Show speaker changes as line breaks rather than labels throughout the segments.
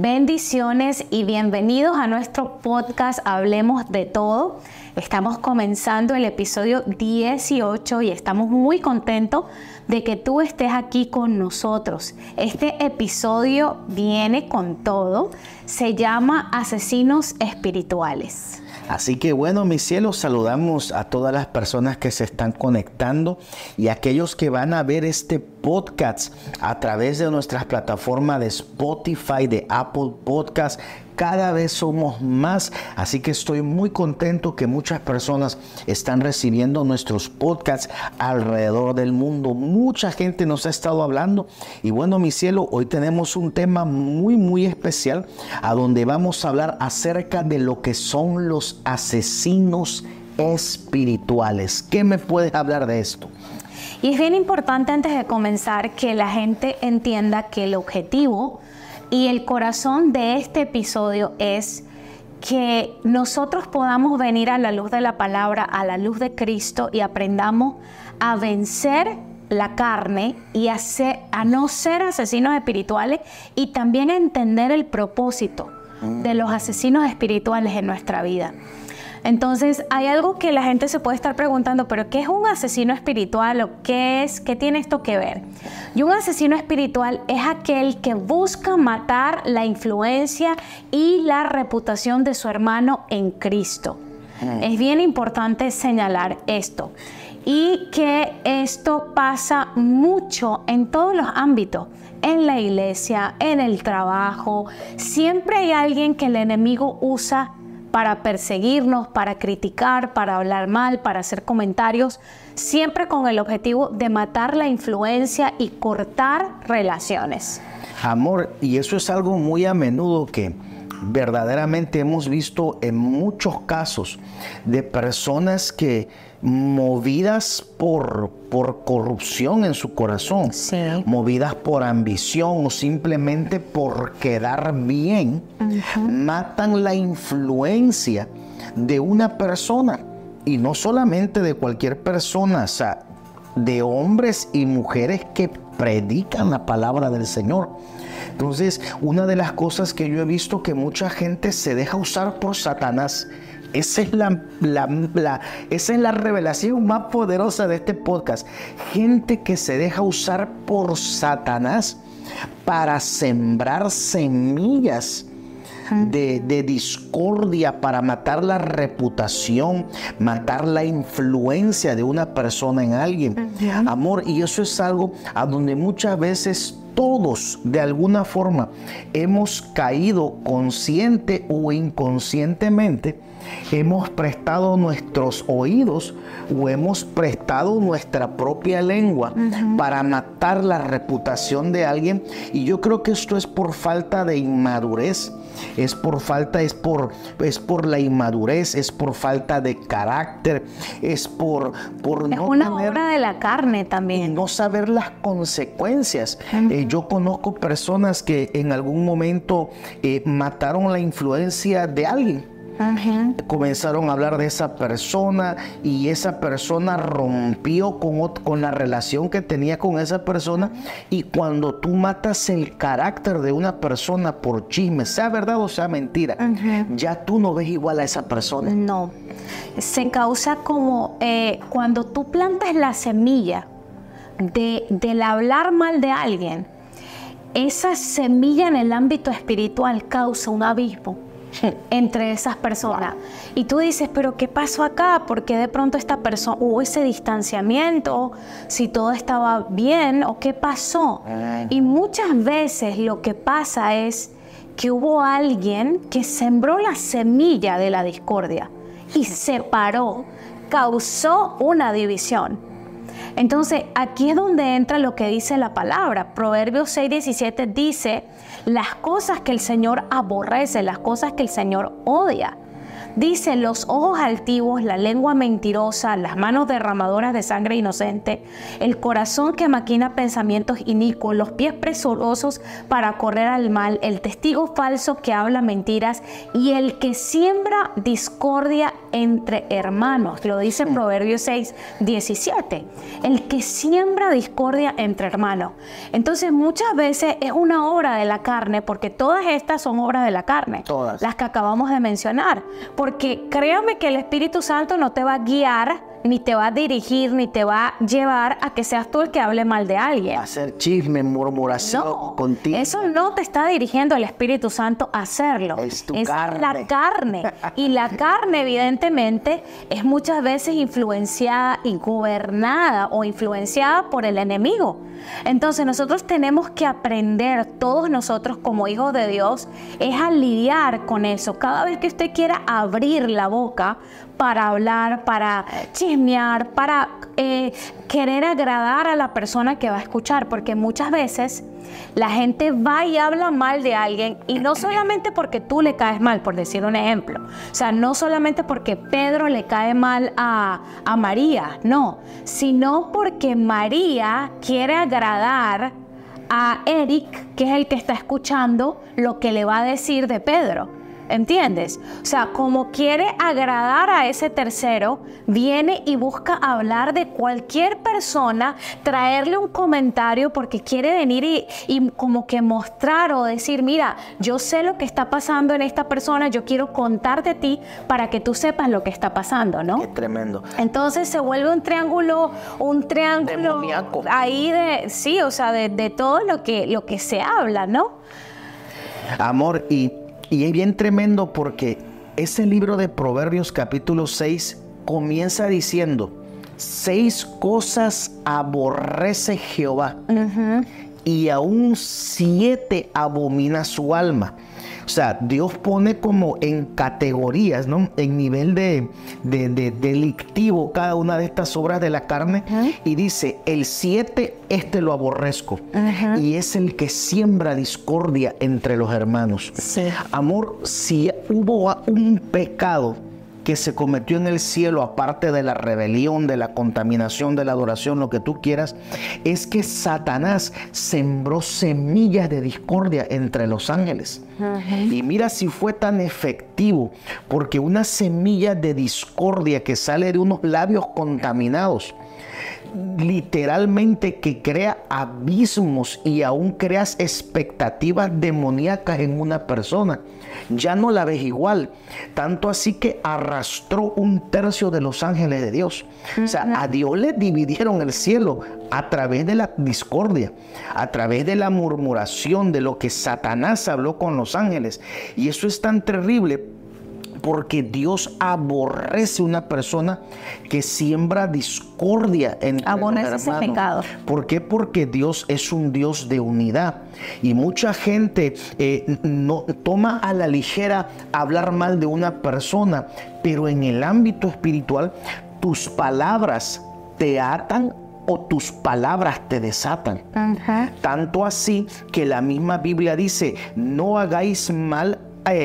Bendiciones y bienvenidos a nuestro podcast Hablemos de Todo. Estamos comenzando el episodio 18 y estamos muy contentos de que tú estés aquí con nosotros. Este episodio viene con todo. Se llama Asesinos Espirituales.
Así que bueno, mis cielos, saludamos a todas las personas que se están conectando y a aquellos que van a ver este podcast a través de nuestras plataformas de Spotify, de Apple Podcast. Cada vez somos más, así que estoy muy contento que muchas personas están recibiendo nuestros podcasts alrededor del mundo. Mucha gente nos ha estado hablando y bueno, mi cielo, hoy tenemos un tema muy especial a donde vamos a hablar acerca de lo que son los asesinos espirituales. ¿Qué me puedes hablar de esto?
Y es bien importante antes de comenzar que la gente entienda que el objetivo y el corazón de este episodio es que nosotros podamos venir a la luz de la palabra, a la luz de Cristo y aprendamos a vencer la carne y a no ser asesinos espirituales y también a entender el propósito de los asesinos espirituales en nuestra vida. Entonces, hay algo que la gente se puede estar preguntando, ¿pero qué es un asesino espiritual o qué es? ¿Qué tiene esto que ver? Y un asesino espiritual es aquel que busca matar la influencia y la reputación de su hermano en Cristo. Es bien importante señalar esto. Y que esto pasa mucho en todos los ámbitos. En la iglesia, en el trabajo. Siempre hay alguien que el enemigo usa para perseguirnos, para criticar, para hablar mal, para hacer comentarios, siempre con el objetivo de matar la influencia y cortar relaciones.
Amor, y eso es algo muy a menudo que verdaderamente hemos visto en muchos casos de personas que movidas por corrupción en su corazón,
sí,
movidas por ambición o simplemente por quedar bien, matan la influencia de una persona y no solamente de cualquier persona, o sea, de hombres y mujeres que predican la palabra del Señor. Entonces, una de las cosas que yo he visto que mucha gente se deja usar por Satanás. Esa es la revelación más poderosa de este podcast. Gente que se deja usar por Satanás para sembrar semillas de discordia, para matar la reputación, matar la influencia de una persona en alguien. Amor, y eso es algo a donde muchas veces todos de alguna forma hemos caído consciente o inconscientemente, hemos prestado nuestros oídos o hemos prestado nuestra propia lengua para matar la reputación de alguien. Y yo creo que esto es por falta de inmadurez, es por la inmadurez, es por falta de carácter, es por no
una obra de la carne también.
No saber las consecuencias. Yo conozco personas que en algún momento mataron la influencia de alguien. Comenzaron a hablar de esa persona y esa persona rompió con la relación que tenía con esa persona. Y cuando tú matas el carácter de una persona por chisme, sea verdad o sea mentira, ya tú no ves igual a esa persona.
No, se causa como cuando tú plantas la semilla del hablar mal de alguien, esa semilla en el ámbito espiritual causa un abismo entre esas personas. Y tú dices, pero ¿qué pasó acá? ¿Por qué de pronto esta persona hubo ese distanciamiento? Si todo estaba bien, ¿o qué pasó? Y muchas veces lo que pasa es que hubo alguien que sembró la semilla de la discordia y separó, causó una división. Entonces, aquí es donde entra lo que dice la palabra. Proverbios 6:17 dice, las cosas que el Señor aborrece, las cosas que el Señor odia. Dice, los ojos altivos, la lengua mentirosa, las manos derramadoras de sangre inocente, el corazón que maquina pensamientos inicuos, los pies presurosos para correr al mal, el testigo falso que habla mentiras y el que siembra discordia entre hermanos. Lo dice Proverbios 6:17. El que siembra discordia entre hermanos. Entonces muchas veces es una obra de la carne, porque todas estas son obras de la carne.
Todas.
Las que acabamos de mencionar. Porque créame que el Espíritu Santo no te va a guiar, ni te va a dirigir, ni te va a llevar a que seas tú el que hable mal de alguien.
Hacer chisme, murmuración
No,
contigo.
eso no te está dirigiendo el Espíritu Santo a hacerlo.
Es tu
la
carne.
carne. Y la carne, evidentemente, es muchas veces influenciada y gobernada o influenciada por el enemigo. Entonces nosotros tenemos que aprender, todos nosotros como hijos de Dios, es a lidiar con eso. Cada vez que usted quiera abrir la boca para hablar, para chismear, para querer agradar a la persona que va a escuchar, porque muchas veces la gente va y habla mal de alguien, y no solamente porque tú le caes mal, por decir un ejemplo. O sea, no solamente porque Pedro le cae mal a María, no, sino porque María quiere agradar a Eric, que es el que está escuchando lo que le va a decir de Pedro. ¿Entiendes? O sea, como quiere agradar a ese tercero, viene y busca hablar de cualquier persona, traerle un comentario porque quiere venir y como que mostrar o decir, mira, yo sé lo que está pasando en esta persona, yo quiero contarte a ti para que tú sepas lo que está pasando, ¿no?
Qué tremendo.
Entonces se vuelve un triángulo
Demoníaco.
ahí sí, o sea, de todo lo que se habla, ¿no?
Amor, y es bien tremendo porque ese libro de Proverbios capítulo 6 comienza diciendo, 6 cosas aborrece Jehová y aún 7 abomina su alma. O sea, Dios pone como en categorías, ¿no? En nivel de delictivo cada una de estas obras de la carne. Y dice, el 7, lo aborrezco. Y es el que siembra discordia entre los hermanos.
Sí.
Amor, si hubo un pecado que se cometió en el cielo, aparte de la rebelión, de la contaminación, de la adoración, lo que tú quieras, es que Satanás sembró semillas de discordia entre los ángeles. Y mira si fue tan efectivo, porque una semilla de discordia que sale de unos labios contaminados, literalmente que crea abismos y aún creas expectativas demoníacas en una persona. Ya no la ves igual, tanto así que arrastró 1/3 de los ángeles de Dios. O sea, a Dios le dividieron el cielo a través de la discordia, a través de la murmuración, de lo que Satanás habló con los ángeles. Y eso es tan terrible, porque Dios aborrece una persona que siembra discordia entre los hermanos.
Ese pecado.
¿Por qué? Porque Dios es un Dios de unidad. Y mucha gente no toma a la ligera hablar mal de una persona, pero en el ámbito espiritual, tus palabras te atan o tus palabras te desatan. Tanto así que la misma Biblia dice, no hagáis mal,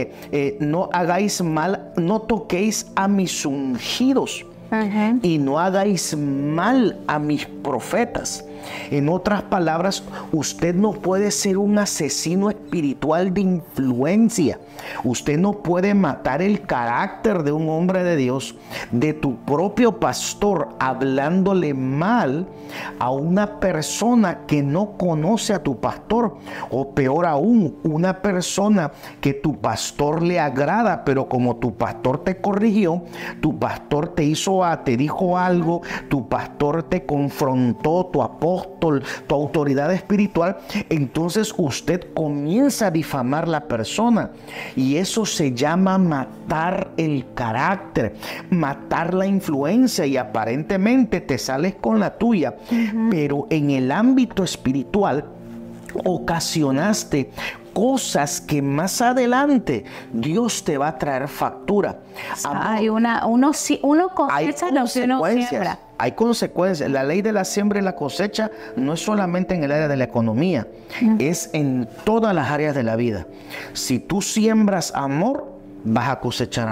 no toquéis a mis ungidos y no hagáis mal a mis profetas. En otras palabras, usted no puede ser un asesino espiritual de influencia. Usted no puede matar el carácter de un hombre de Dios, de tu propio pastor, hablándole mal a una persona que no conoce a tu pastor, o peor aún, una persona que tu pastor le agrada, pero como tu pastor te corrigió, tu pastor te dijo algo, tu pastor te confrontó, tu apóstol, tu autoridad espiritual, entonces usted comienza a difamar la persona, y eso se llama matar el carácter, matar la influencia, y aparentemente te sales con la tuya, pero en el ámbito espiritual ocasionaste cosas que más adelante Dios te va a traer factura.
Hay uno cosecha lo que uno siembra.
Hay consecuencias. La ley de la siembra y la cosecha no es solamente en el área de la economía, es en todas las áreas de la vida. Si tú siembras amor, vas a cosechar amor.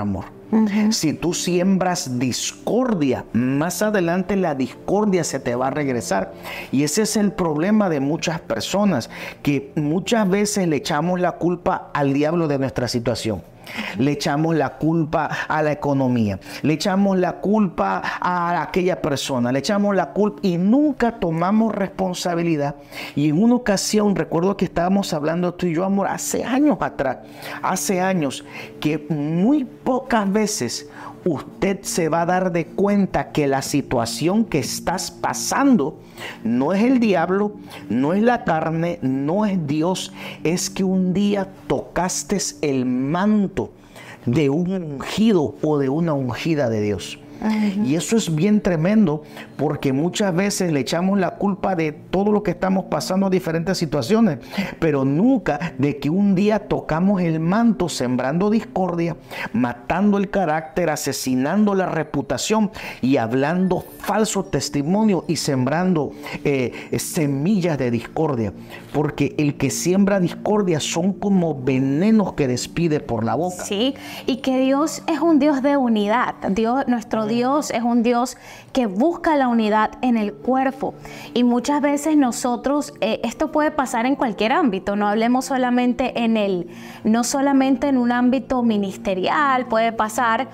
Si tú siembras discordia, más adelante la discordia se te va a regresar. Y ese es el problema de muchas personas, que muchas veces le echamos la culpa al diablo de nuestra situación. Le echamos la culpa a la economía, le echamos la culpa a aquella persona, le echamos la culpa y nunca tomamos responsabilidad. Y en una ocasión, recuerdo que estábamos hablando tú y yo, amor, hace años atrás, hace años, que muy pocas veces usted se va a dar de cuenta que la situación que estás pasando no es el diablo, no es la carne, no es Dios, es que un día tocaste el manto de un ungido o de una ungida de Dios. Y eso es bien tremendo, porque muchas veces le echamos la culpa de todo lo que estamos pasando en diferentes situaciones, pero nunca de que un día tocamos el manto sembrando discordia, matando el carácter, asesinando la reputación y hablando falso testimonio y sembrando semillas de discordia, porque el que siembra discordia son como venenos que despide por la boca.
Sí, y que Dios es un Dios de unidad. Nuestro Dios es un Dios que busca la unidad en el cuerpo. Y muchas veces nosotros, esto puede pasar en cualquier ámbito, no hablemos solamente no solamente en un ámbito ministerial, puede pasar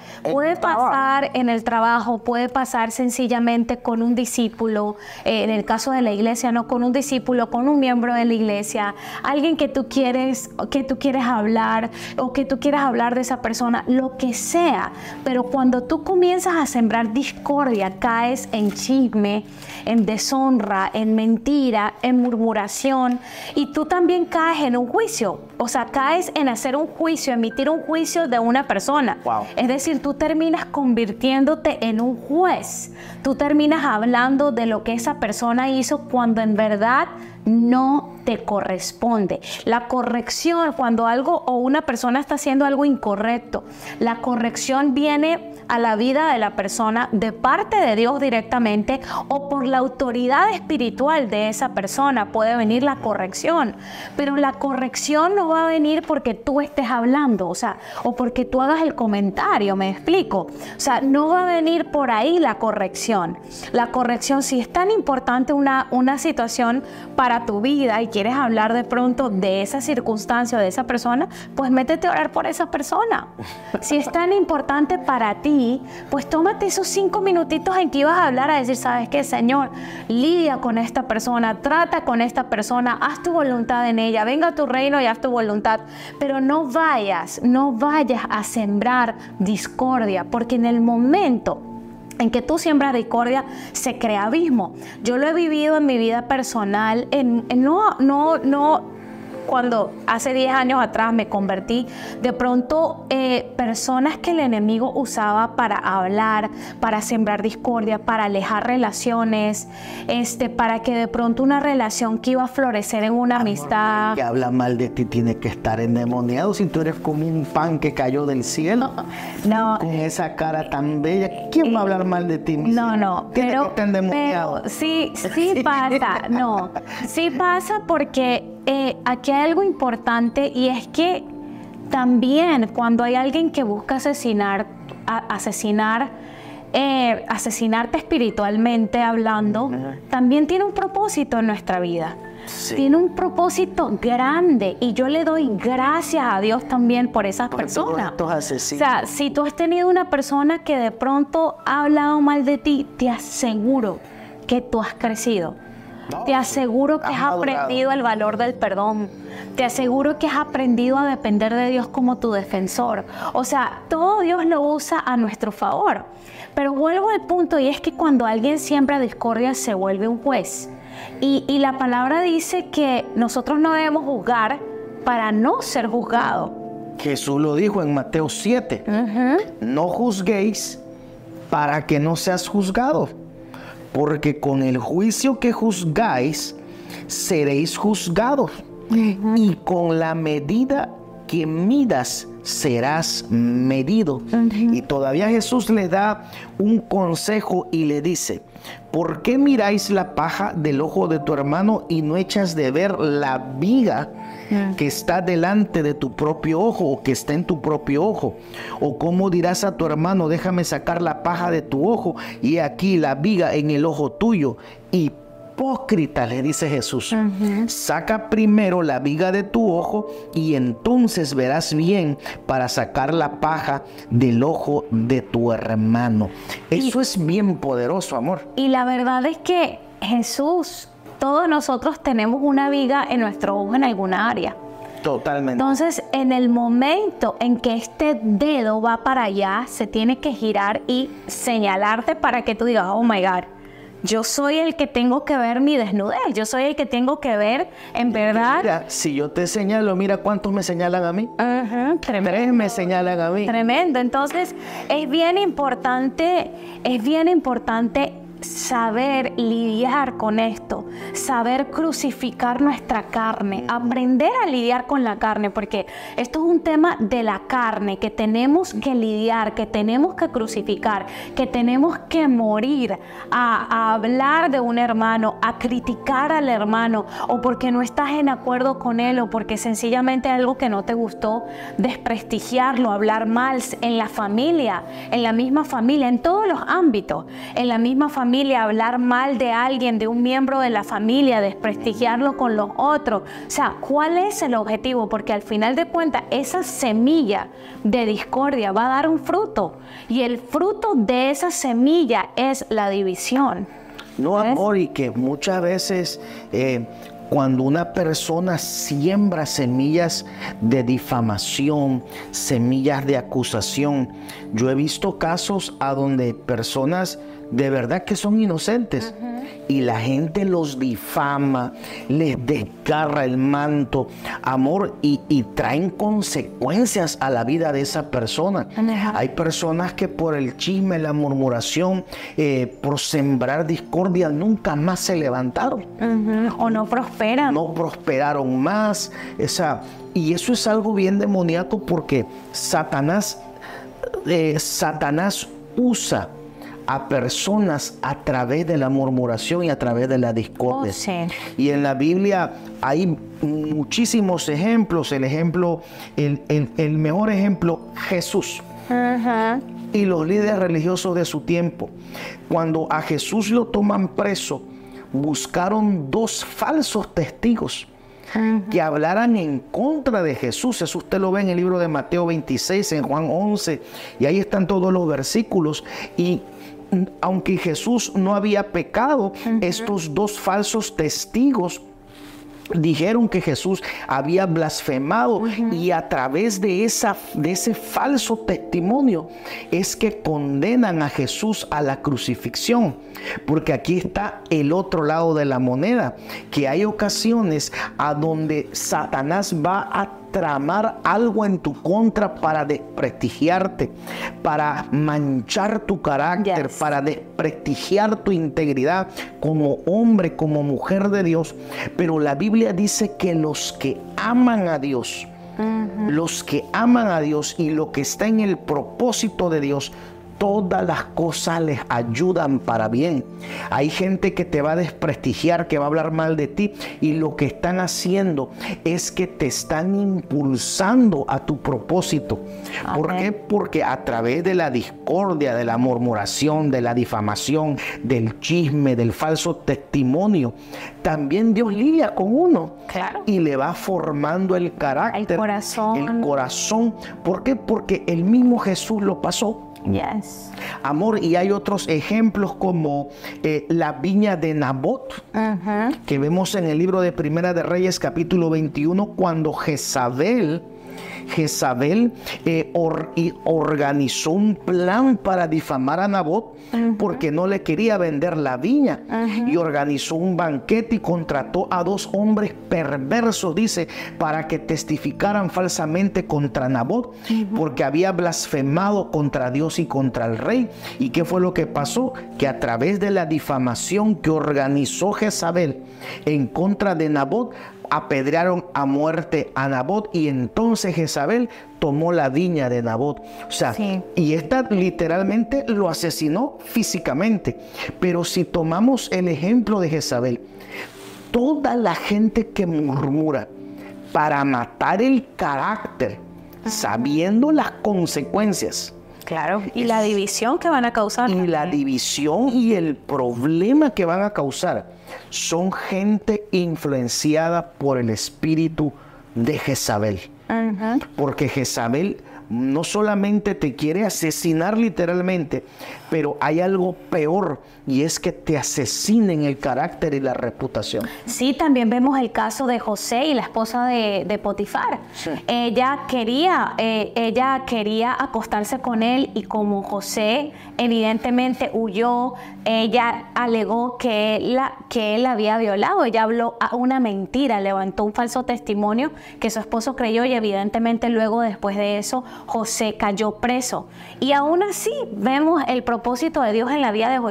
en el trabajo, puede pasar sencillamente con un discípulo, en el caso de la iglesia, no con un discípulo, con un miembro de la iglesia, alguien que tú quieres hablar o que tú quieras hablar de esa persona, lo que sea. Pero cuando tú comienzas a sembrar discordia, caes en chisme, en deshonra, en mentira, en murmuración, y tú también caes en un juicio. O sea, caes en hacer un juicio, emitir un juicio de una persona.
Wow.
Es decir, tú terminas convirtiéndote en un juez. Tú terminas hablando de lo que esa persona hizo cuando en verdad no te corresponde. La corrección, cuando algo o una persona está haciendo algo incorrecto, la corrección viene a la vida de la persona de parte de Dios directamente o por la autoridad espiritual de esa persona puede venir la corrección. Pero la corrección no va a venir porque tú estés hablando, o sea, o porque tú hagas el comentario, ¿me explico? O sea, no va a venir por ahí la corrección. La corrección, si es tan importante una situación para tu vida y quieres hablar de pronto de esa circunstancia o de esa persona, pues métete a orar por esa persona. Si es tan importante para ti, pues tómate esos 5 minutitos en que ibas a hablar a decir, ¿sabes qué, Señor? Lidia con esta persona, trata con esta persona, haz tu voluntad en ella, venga a tu reino y haz tu voluntad. Pero no vayas a sembrar discordia, porque en el momento en que tú siembras discordia, se crea abismo. Yo lo he vivido en mi vida personal, cuando hace 10 años atrás me convertí, de pronto personas que el enemigo usaba para hablar, para sembrar discordia, para alejar relaciones, para que de pronto una relación que iba a florecer en una amistad.
Que habla mal de ti tiene que estar endemoniado. Si tú eres como un pan que cayó del cielo,
no,
con esa cara tan bella, ¿quién va a hablar mal de ti?
No,
pero
sí pasa, no, sí pasa porque aquí hay algo importante, y es que también cuando hay alguien que busca asesinarte espiritualmente hablando, también tiene un propósito en nuestra vida. Sí. Tiene un propósito grande, y yo le doy gracias a Dios también por esas personas. O sea, si tú has tenido una persona que de pronto ha hablado mal de ti, te aseguro que tú has crecido. Te aseguro que has aprendido el valor del perdón. Te aseguro que has aprendido a depender de Dios como tu defensor. O sea, todo Dios lo usa a nuestro favor. Pero vuelvo al punto, y es que cuando alguien siembra discordia se vuelve un juez. Y la palabra dice que nosotros no debemos juzgar para no ser juzgados.
Jesús lo dijo en Mateo 7. No juzguéis para que no seas juzgados, porque con el juicio que juzgáis seréis juzgados, y con la medida que midas serás medido. Y todavía Jesús le da un consejo y le dice: ¿por qué miráis la paja del ojo de tu hermano y no echas de ver la viga que está delante de tu propio ojo, o que está en tu propio ojo? ¿O cómo dirás a tu hermano: déjame sacar la paja de tu ojo, y aquí la viga en el ojo tuyo? Hipócrita, le dice Jesús, saca primero la viga de tu ojo y entonces verás bien para sacar la paja del ojo de tu hermano. Eso es bien poderoso, amor.
Y la verdad es que Jesús, todos nosotros tenemos una viga en nuestro ojo en alguna área.
Totalmente.
Entonces, en el momento en que este dedo va para allá, se tiene que girar y señalarte para que tú digas: oh my God, yo soy el que tengo que ver mi desnudez, yo soy el que tengo que ver, en verdad.
Mira, si yo te señalo, mira cuántos me señalan a mí.
Tremendo.
3 me señalan a mí.
Tremendo. Entonces, es bien importante saber lidiar con esto, saber crucificar nuestra carne, aprender a lidiar con la carne, porque esto es un tema de la carne que tenemos que lidiar, que tenemos que crucificar, que tenemos que morir a hablar de un hermano, a criticar al hermano, o porque no estás en acuerdo con él, o porque sencillamente algo que no te gustó, desprestigiarlo, hablar mal en la familia, en la misma familia, en todos los ámbitos, en la misma familia, hablar mal de alguien, de un miembro de la familia, desprestigiarlo con los otros. O sea, ¿cuál es el objetivo? Porque al final de cuentas, esa semilla de discordia va a dar un fruto, y el fruto de esa semilla es la división.
No, amor, y que muchas veces cuando una persona siembra semillas de difamación, semillas de acusación, yo he visto casos a donde personas de verdad que son inocentes y la gente los difama, les desgarra el manto, amor, y traen consecuencias a la vida de esa persona. Hay personas que por el chisme, la murmuración, por sembrar discordia, nunca más se levantaron.
O no prosperan.
No prosperaron más. Y eso es algo bien demoníaco, porque Satanás usa a personas a través de la murmuración y a través de la discordia. Y en la Biblia hay muchísimos ejemplos. El mejor ejemplo, Jesús. Y los líderes religiosos de su tiempo. Cuando a Jesús lo toman preso, buscaron 2 falsos testigos que hablaran en contra de Jesús. Eso usted lo ve en el libro de Mateo 26, en Juan 11, y ahí están todos los versículos. Y aunque Jesús no había pecado, estos 2 falsos testigos dijeron que Jesús había blasfemado, y a través de ese falso testimonio es que condenan a Jesús a la crucifixión. Porque aquí está el otro lado de la moneda, que hay ocasiones a donde Satanás va a tramar algo en tu contra para desprestigiarte, para manchar tu carácter, para desprestigiar tu integridad como hombre, como mujer de Dios. Pero la Biblia dice que los que aman a Dios, los que aman a Dios y lo que está en el propósito de Dios, todas las cosas les ayudan para bien. Hay gente que te va a desprestigiar, que va a hablar mal de ti, y lo que están haciendo es que te están impulsando a tu propósito. ¿Por qué? Porque a través de la discordia, de la murmuración, de la difamación, del chisme, del falso testimonio, también Dios lidia con uno. Y le va formando el carácter, el corazón. ¿Por qué? Porque el mismo Jesús lo pasó. Amor, y hay otros ejemplos como la viña de Nabot, que vemos en el libro de Primera de Reyes capítulo 21, cuando Jezabel organizó un plan para difamar a Nabot, porque no le quería vender la viña, y organizó un banquete y contrató a 2 hombres perversos, dice, para que testificaran falsamente contra Nabot, porque había blasfemado contra Dios y contra el rey. ¿Y qué fue lo que pasó? Que a través de la difamación que organizó Jezabel en contra de Nabot, apedrearon a muerte a Nabot y entonces Jezabel tomó la viña de Nabot. O sea,
Sí.
y esta literalmente lo asesinó físicamente. Pero si tomamos el ejemplo de Jezabel, toda la gente que murmura para matar el carácter, sabiendo las consecuencias,
Claro. Y la división que van a causar.
y la división y el problema que van a causar, son gente influenciada por el espíritu de Jezabel.
Ujú.
Porque Jezabel no solamente te quiere asesinar literalmente, pero hay algo peor, y es que te asesinen el carácter y la reputación.
Sí, también vemos el caso de José y la esposa de Potifar.
Sí.
Ella quería acostarse con él, y como José evidentemente huyó, ella alegó que él la había violado. Ella habló una mentira, levantó un falso testimonio que su esposo creyó, y evidentemente luego, después de eso, José cayó preso. Y aún así vemos el propósito de Dios en la vida de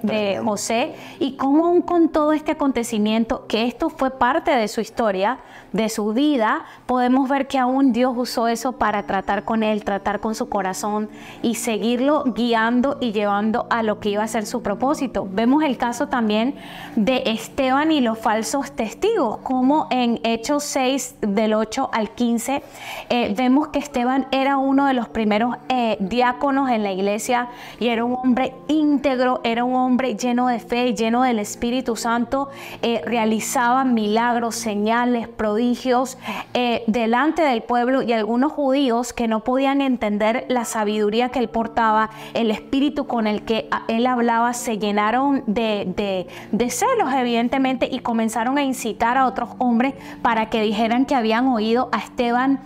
José, y cómo aún con todo este acontecimiento, que esto fue parte de su historia, de su vida, podemos ver que aún Dios usó eso para tratar con él, tratar con su corazón y seguirlo guiando y llevando a lo que iba a ser su propósito. Vemos el caso también de Esteban y los falsos testigos, como en Hechos 6 del 8 al 15 vemos que Esteban era uno de los primeros diáconos en la iglesia, y era un hombre íntegro, era un hombre lleno de fe, lleno del Espíritu Santo, realizaba milagros, señales, prodigios delante del pueblo, y algunos judíos que no podían entender la sabiduría que él portaba, el espíritu con el que él hablaba, se llenaron de celos evidentemente, y comenzaron a incitar a otros hombres para que dijeran que habían oído a Esteban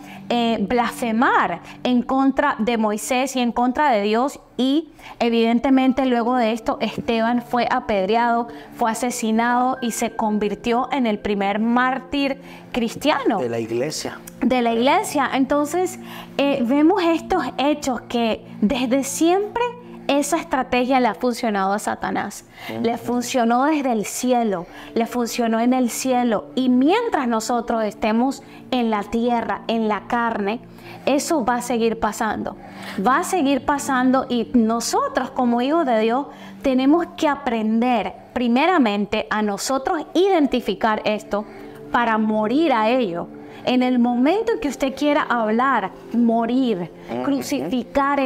blasfemar en contra de Moisés y en contra de Dios. Y evidentemente luego de esto Esteban fue apedreado, fue asesinado y se convirtió en el primer mártir cristiano
De la iglesia.
de la iglesia. Entonces vemos estos hechos que desde siempre esa estrategia le ha funcionado a Satanás. Le funcionó desde el cielo, le funcionó en el cielo, y mientras nosotros estemos en la tierra, en la carne, eso va a seguir pasando. Va a seguir pasando, y nosotros como hijos de Dios tenemos que aprender primeramente a nosotros identificar esto para morir a ello. En el momento en que usted quiera hablar, morir, crucificar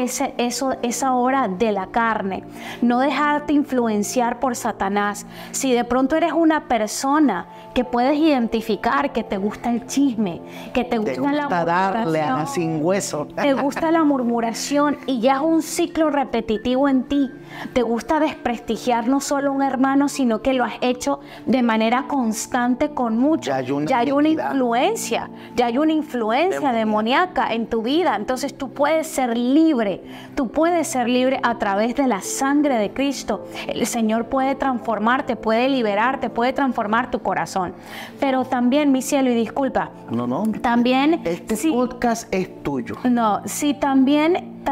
esa obra de la carne, no dejarte influenciar por Satanás. Si de pronto eres una persona que puedes identificar que te gusta el chisme, que te gusta la
darle a
murmuración,
sin hueso.
te gusta la murmuración y ya es un ciclo repetitivo en ti, te gusta desprestigiar no solo a un hermano, sino que lo has hecho de manera constante con muchos. Ya hay una influencia, ya hay una influencia demoníaca en tu vida. Entonces tú puedes ser libre, a través de la sangre de Cristo. El Señor puede transformarte, puede liberarte, puede transformar tu corazón. Pero también, mi cielo, y disculpa,
No.
también
Este
sí,
podcast es tuyo.
no, sí, también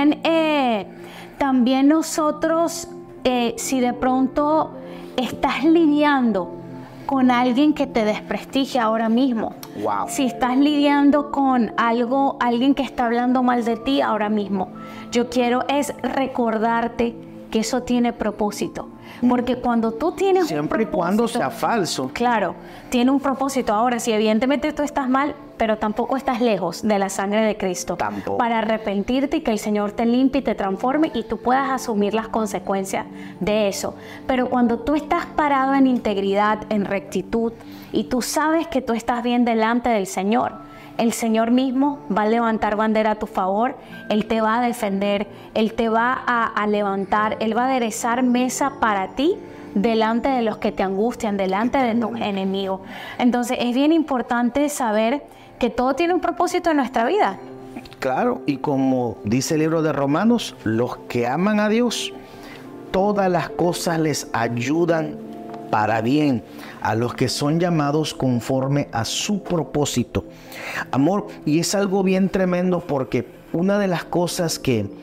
nosotros, si de pronto estás lidiando con alguien que te desprestigia ahora mismo,
Wow.
si estás lidiando con alguien que está hablando mal de ti ahora mismo, yo quiero es recordarte que eso tiene propósito. Porque cuando tú tienes
Siempre y cuando sea falso.
claro, tiene un propósito. Ahora, si evidentemente tú estás mal, pero tampoco estás lejos de la sangre de Cristo.
Tampoco.
Para arrepentirte y que el Señor te limpie y te transforme y tú puedas asumir las consecuencias de eso. Pero cuando tú estás parado en integridad, en rectitud, y tú sabes que tú estás bien delante del Señor, el Señor mismo va a levantar bandera a tu favor, Él te va a defender, Él te va a levantar, Él va a aderezar mesa para ti delante de los que te angustian, delante de tus enemigos. Entonces es bien importante saber que todo tiene un propósito en nuestra vida.
Claro, y como dice el libro de Romanos, los que aman a Dios, todas las cosas les ayudan para bien a los que son llamados conforme a su propósito. Amor, y es algo bien tremendo porque una de las cosas que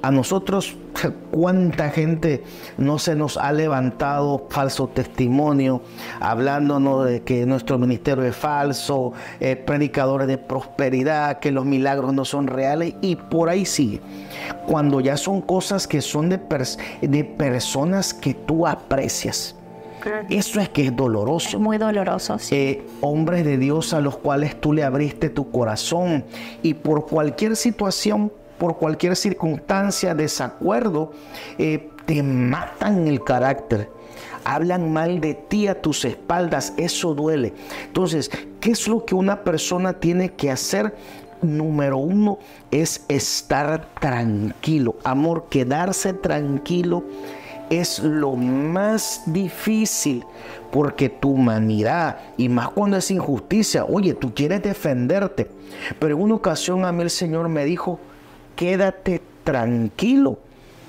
A nosotros, ¿cuánta gente no se nos ha levantado falso testimonio, hablándonos de que nuestro ministerio es falso, predicadores de prosperidad, que los milagros no son reales, y por ahí sigue? Cuando ya son cosas que son de personas que tú aprecias. Eso es que es doloroso.
Es muy doloroso, sí.
Hombres de Dios a los cuales tú le abriste tu corazón, y por cualquier situación, por cualquier circunstancia, desacuerdo, te matan el carácter, hablan mal de ti a tus espaldas. Eso duele. Entonces, ¿qué es lo que una persona tiene que hacer? Número uno es estar tranquilo. Amor, quedarse tranquilo es lo más difícil, porque tu humanidad, y más cuando es injusticia, oye, tú quieres defenderte, pero en una ocasión a mí el Señor me dijo: quédate tranquilo,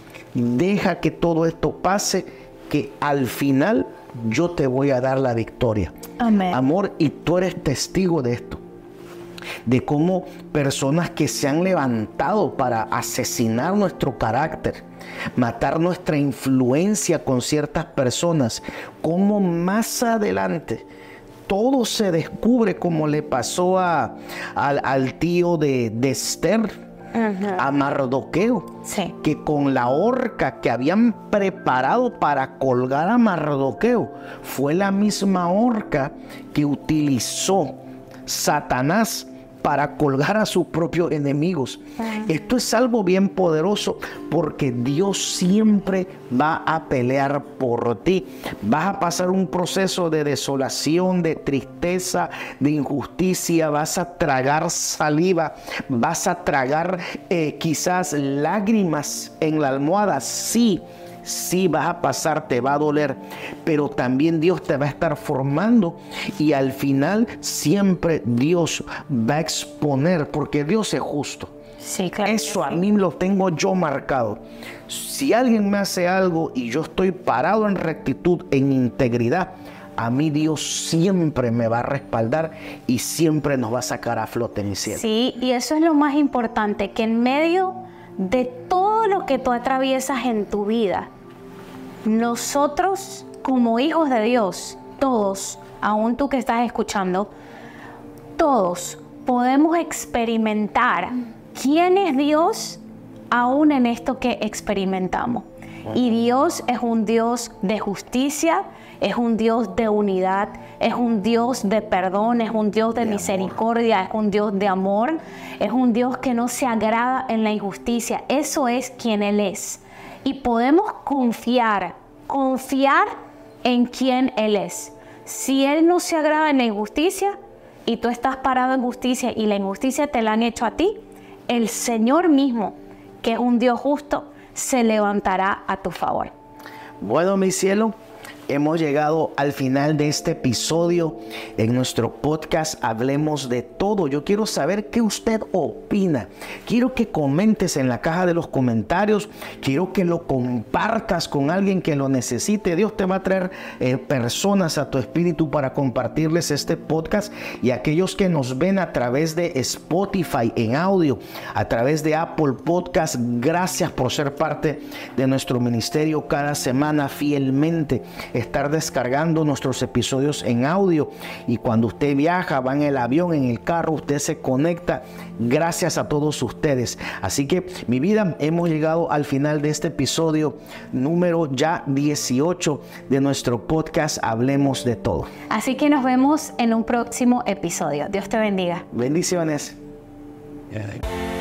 deja que todo esto pase, que al final yo te voy a dar la victoria.
Amén.
Amor, y tú eres testigo de esto, de cómo personas que se han levantado para asesinar nuestro carácter, matar nuestra influencia con ciertas personas, cómo más adelante todo se descubre, como le pasó al tío de Esther, a Mardoqueo,
Sí.
que con la horca que habían preparado para colgar a Mardoqueo, fue la misma horca que utilizó Satanás para colgar a sus propios enemigos. Esto es algo bien poderoso, porque Dios siempre va a pelear por ti. Vas a pasar un proceso de desolación, de tristeza, de injusticia. Vas a tragar saliva, vas a tragar quizás lágrimas en la almohada. Sí vas a pasar, te va a doler, pero también Dios te va a estar formando, y al final siempre Dios va a exponer, porque Dios es justo.
Sí, claro.
Eso a mí lo tengo yo marcado. Si alguien me hace algo y yo estoy parado en rectitud, en integridad, a mí Dios siempre me va a respaldar y siempre nos va a sacar a flote, mi cielo.
Sí, y eso es lo más importante, que en medio de todo lo que tú atraviesas en tu vida, nosotros como hijos de Dios, todos, aún tú que estás escuchando, todos podemos experimentar quién es Dios aún en esto que experimentamos. Y Dios es un Dios de justicia, es un Dios de unidad, es un Dios de perdón, es un Dios de misericordia, es un Dios de amor, es un Dios que no se agrada en la injusticia. Eso es quien Él es. Y podemos confiar en quien Él es. Si Él no se agrada en la injusticia y tú estás parado en justicia y la injusticia te la han hecho a ti, el Señor mismo, que es un Dios justo, se levantará a tu favor.
Bueno, mi cielo, hemos llegado al final de este episodio en nuestro podcast Hablemos de Todo. Yo quiero saber qué usted opina. Quiero que comentes en la caja de los comentarios. Quiero que lo compartas con alguien que lo necesite. Dios te va a traer personas a tu espíritu para compartirles este podcast. Y aquellos que nos ven a través de Spotify en audio, a través de Apple Podcast, gracias por ser parte de nuestro ministerio cada semana fielmente. Estar descargando nuestros episodios en audio, y cuando usted viaja, va en el avión, en el carro, usted se conecta. Gracias a todos ustedes. Así que, mi vida, hemos llegado al final de este episodio número ya 18 de nuestro podcast Hablemos de Todo.
Así que nos vemos en un próximo episodio. Dios te bendiga.
Bendiciones.
Yeah.